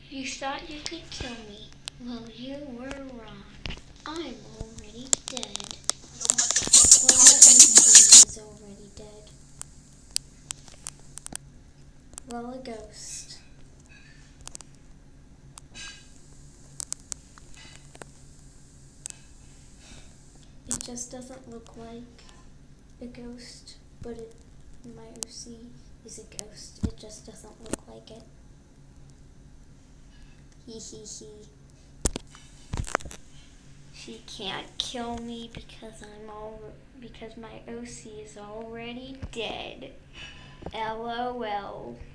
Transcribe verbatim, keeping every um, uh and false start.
You thought you could kill me. Well, you were wrong. I'm already dead. Well, my O C is already dead. Well, a ghost. It just doesn't look like a ghost, but it, my O C is a ghost. It just doesn't look like it. Hee hee hee. She can't kill me because I'm all because my O C is already dead. LOL.